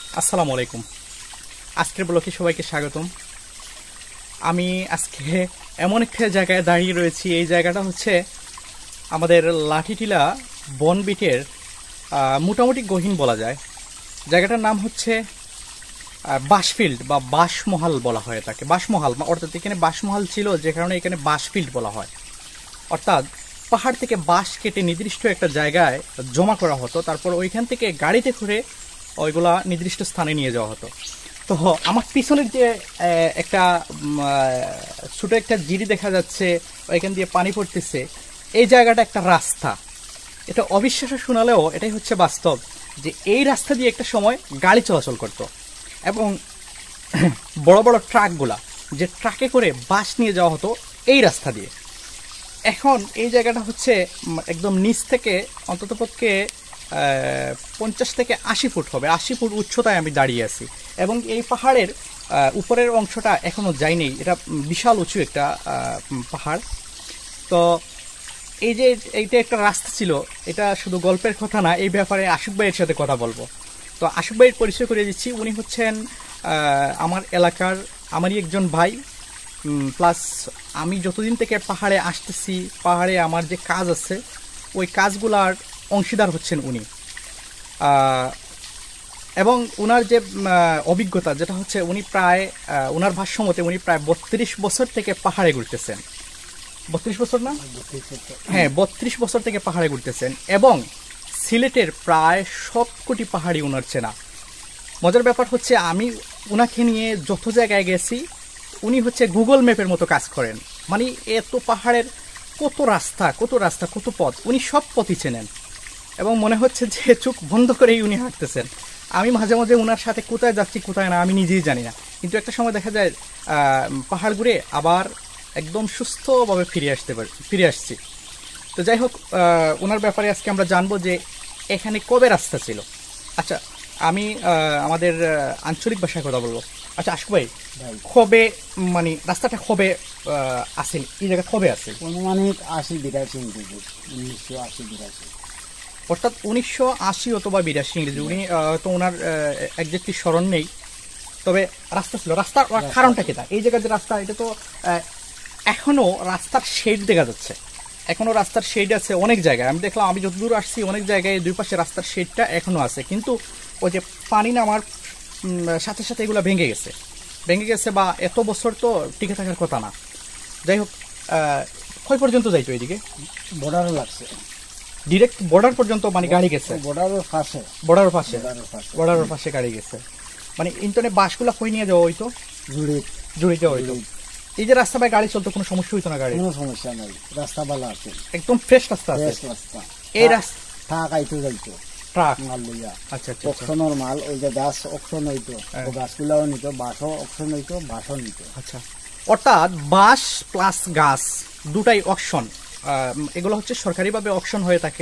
আসসালামু আলাইকুম। আজকের ব্লগে সবাইকে স্বাগতম। আমি আজকে এমন একটা জায়গায় দাঁড়িয়ে রয়েছি। এই জায়গাটা হচ্ছে আমাদের লাঠিটিলা বনবিটের মোটামুটি গহীন বলা যায়। জায়গাটার নাম হচ্ছে বাঁশফিল্ড বা বাঁশমহাল বলা হয় তাকে। বাঁশমহাল অর্থাৎ এখানে বাঁশমহাল ছিল, যে কারণে এখানে বাঁশফিল্ড বলা হয়। অর্থাৎ পাহাড় থেকে বাঁশ কেটে নির্দিষ্ট একটা জায়গায় জমা করা হতো, তারপর ওইখান থেকে গাড়িতে করে ওইগুলা নির্দিষ্ট স্থানে নিয়ে যাওয়া হতো। তো আমার পিছনের যে একটা ছোট একটা জিরি দেখা যাচ্ছে, ওইখান দিয়ে পানি পড়তেছে, এই জায়গাটা একটা রাস্তা। এটা অবিশ্বাস্য শোনালেও এটাই হচ্ছে বাস্তব, যে এই রাস্তা দিয়ে একটা সময় গাড়ি চলাচল করতো এবং বড় বড় ট্রাকগুলা, যে ট্রাকে করে বাঁশ নিয়ে যাওয়া হতো এই রাস্তা দিয়ে। এখন এই জায়গাটা হচ্ছে একদম নিচ থেকে অন্ততপক্ষে 50 থেকে 80 ফুট হবে, 80 ফুট উচ্চতায় আমি দাঁড়িয়ে আছি। এবং এই পাহাড়ের উপরের অংশটা এখনো যায়নি, এটা বিশাল উঁচু একটা পাহাড়। তো এই যে এইটা একটা রাস্তা ছিল, এটা শুধু গল্পের কথা না, এই ব্যাপারে আশুক ভাইয়ের সাথে কথা বলবো। তো আশুক ভাইয়ের পরিচয় করে দিচ্ছি। উনি হচ্ছেন আমার এলাকার আমারই একজন ভাই, প্লাস আমি যতদিন থেকে পাহাড়ে আসতেছি, পাহাড়ে আমার যে কাজ আছে ওই কাজগুলার অংশীদার হচ্ছেন উনি। এবং ওনার যে অভিজ্ঞতা, যেটা হচ্ছে উনি প্রায় ওনার ভাষ্যমতে উনি প্রায় 32 বছর থেকে পাহাড়ে ঘুরতেছেন। 32 বছর না? হ্যাঁ, 32 বছর থেকে পাহাড়ে ঘুরতেছেন এবং সিলেটের প্রায় সব কোটি পাহাড়ি ওনার চেনা। মজার ব্যাপার হচ্ছে, আমি ওনাকে নিয়ে যত জায়গায় গেছি, উনি হচ্ছে গুগল ম্যাপের মতো কাজ করেন। মানে এত পাহাড়ের কত রাস্তা কত পথ, উনি সব পথই চেনেন এবং মনে হচ্ছে যে চোখ বন্ধ করেই উনি হাঁটতেছেন। আমি মাঝে মাঝে ওনার সাথে কোথায় যাচ্ছি কোথায় না আমি নিজেই জানি না, কিন্তু একটা সময় দেখা যায় পাহাড় ঘুরে আবার একদম সুস্থভাবে ফিরে আসছি। তো যাই হোক, ওনার ব্যাপারে আজকে আমরা জানবো যে এখানে কবে রাস্তা ছিল। আচ্ছা, আমি আমাদের আঞ্চলিক ভাষায় কথা বলবো। আচ্ছা আশু ভাই, কবে মানে রাস্তাটা কবে আসেন, এই জায়গা কবে আসে? অনুমানিক 80-82 ইংরেজি, 1980-82। অর্থাৎ 1980 অথবা 82 ইংরেজি। উনি তো ওনার একজ্যাক্টলি স্মরণ নেই, তবে রাস্তা ছিল। রাস্তার কারণটা কি? এই জায়গার যে রাস্তা, এটা তো এখনো রাস্তার শেড দেখা যাচ্ছে, এখনো রাস্তার শেড আছে অনেক জায়গায়। আমি দেখলাম, আমি যতদূর আসছি অনেক জায়গায় দুই পাশে রাস্তার শেডটা এখনো আছে, কিন্তু ওই যে পানি নামার সাথে সাথে এগুলো ভেঙে গেছে বা এত বছর তো টিকে থাকার কথা না। যাই হোক, কয় পর্যন্ত যাইতো এইদিকে? বর্ডারও লাগছে, ডিরেক্ট বর্ডার পর্যন্ত মানে গাড়ি গেছে? বর্ডারের পাশে গাড়ি গেছে। মানে ইন্টারনেট বাসগুলো কই নিয়ে যাওয়া হইতো? জুড়ে যাওয়া হইতো। এই যে রাস্তা বাই গাড়ি চলতো, কোনো সমস্যা হইতো না? গাড়ি কোনো সমস্যা নাই, রাস্তা ভালো আছে, একদম ফ্রেশ রাস্তা আছে। এই রাস্তা ট্রাক আইতো যাইতো, ট্রাক মাল লইয়া। আচ্ছা, অকশনের মাল, ওই যে গাছ অকশন হইতো, গাছগুলাও নিত, বাঁশও অকশন হইতো, বাঁশও নিত। আচ্ছা, অর্থাৎ বাঁশ প্লাস গাছ দুটাই অকশন। এগুলো হচ্ছে সরকারিভাবে অকশন হয়ে থাকে,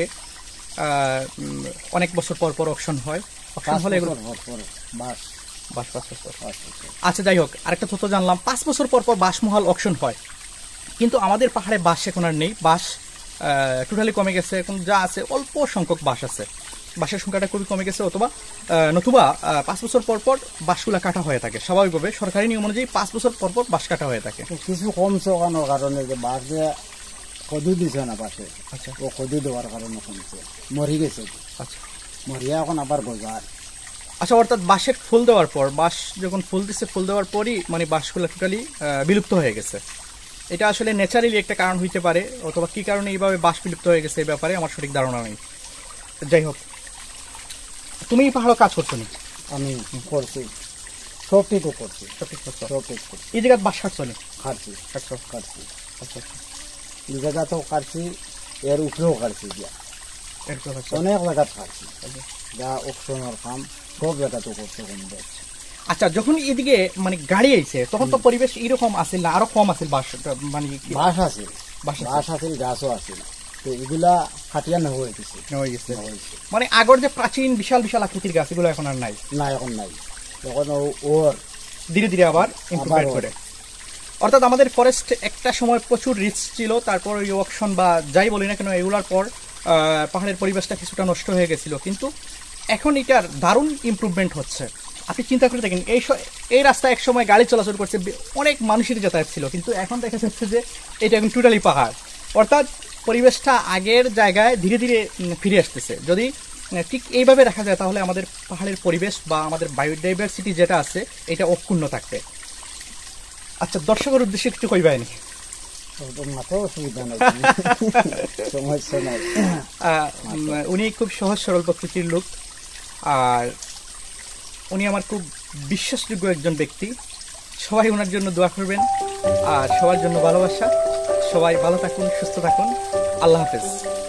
অনেক বছর পর পর অকশন হয়। অকশন হলে এগুলো বাঁশ। আচ্ছা, যাই হোক, আরেকটা তথ্য জানলাম, 5 বছর পর পর বাঁশমহাল অকশন হয়, কিন্তু আমাদের পাহাড়ে বাঁশ এখন আর নেই। বাঁশ টোটালি কমে গেছে। এখন যা আছে অল্প সংখ্যক বাঁশ আছে, বাঁশের সংখ্যাটা খুবই কমে গেছে। নতুবা 5 বছর পর পর বাঁশগুলা কাটা হয়ে থাকে স্বাভাবিকভাবে, সরকারি নিয়ম অনুযায়ী 5 বছর পর পর বাঁশ কাটা হয়ে থাকে। কিছু কমছে ওখানোর কারণে যে বাঁশ যে কদু দিছে না পাশে। আচ্ছা, ও কদু দেওয়ার কারণে কমছে, মরি গেছে। আচ্ছা, মরিয়া এখন আবার গজার। আচ্ছা, অর্থাৎ বাঁশের ফুল দেওয়ার পর, বাঁশ যখন ফুল দিচ্ছে, ফুল দেওয়ার পরই মানে বাঁশগুলো টোটালি বিলুপ্ত হয়ে গেছে। এটা আসলে ন্যাচারালি একটা কারণ হইতে পারে, অথবা কি কারণে এইভাবে বাঁশ বিলুপ্ত হয়ে গেছে এই ব্যাপারে আমার সঠিক ধারণা নেই। যাই হোক, তুমি পাহাড়ে কাজ করছো নি? আমি করছি, সবটি তো করছি, এই জায়গায় বাঁশ কাটছো নি? কাটছি। আচ্ছা, এই জায়গা তো কাটছি, এর উপরেও কাটছি, অনেক জায়গা কাটছি, যা অকশনের কাম সব জায়গাতে করছে। আচ্ছা, যখন এদিকে মানে গাড়ি আইছে, তখন তো পরিবেশ এরকম আসিল না, আরো কম আসিল বাঁশ? মানে বাঁশ আসিল, গাছও আসিল, তো এগুলা ফাটিয়া হয়ে গেছে। মানে আগর যে প্রাচীন বিশাল বিশাল আকৃতির গাছ, এগুলো এখন আর নাই? না, এখন নাই, এখন ওর ধীরে ধীরে আবার ইমপ্রুভমেন্ট করে। অর্থাৎ আমাদের ফরেস্ট একটা সময় প্রচুর রিচ ছিল, তারপর ওই অকশন বা যাই বলি না কেন, এগুলোর পর পাহাড়ের পরিবেশটা কিছুটা নষ্ট হয়ে গেছিল, কিন্তু এখন এটার দারুণ ইমপ্রুভমেন্ট হচ্ছে। আপনি চিন্তা করে দেখেন এই রাস্তা এক সময় গাড়ি চলাচল করছে, অনেক মানুষের যাতায়াত ছিল, কিন্তু এখন দেখা যাচ্ছে যে এটা এখন টোটালি পাহাড়। অর্থাৎ পরিবেশটা আগের জায়গায় ধীরে ধীরে ফিরে আসতেছে। যদি ঠিক এইভাবে রাখা যায় তাহলে আমাদের পাহাড়ের পরিবেশ বা আমাদের বায়োডাইভার্সিটি যেটা আছে এটা অক্ষুণ্ণ থাকবে। আচ্ছা, দর্শকের উদ্দেশ্যে কিছু কইবাই নাকি? অসুবিধা নেই, সমস্যা নাই। উনি খুব সহজ সরল প্রকৃতির লোক, আর উনি আমার খুব বিশ্বাসযোগ্য একজন ব্যক্তি। সবাই ওনার জন্য দোয়া করবেন, আর সবার জন্য ভালোবাসা। সবাই ভালো থাকুন, সুস্থ থাকুন। আল্লাহ হাফেজ।